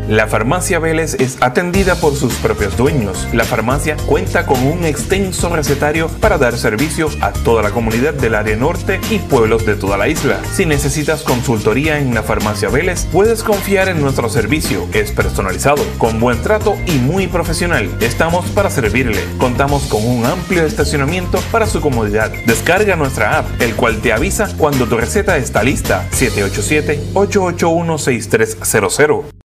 La farmacia Vélez es atendida por sus propios dueños. La farmacia cuenta con un extenso recetario para dar servicio a toda la comunidad del área norte y pueblos de toda la isla. Si necesitas consultoría en la farmacia Vélez, puedes confiar en nuestro servicio. Es personalizado, con buen trato y muy profesional. Estamos para servirle. Contamos con un amplio estacionamiento para su comodidad. Descarga nuestra app, el cual te avisa cuando tu receta está lista. 787-881-6300.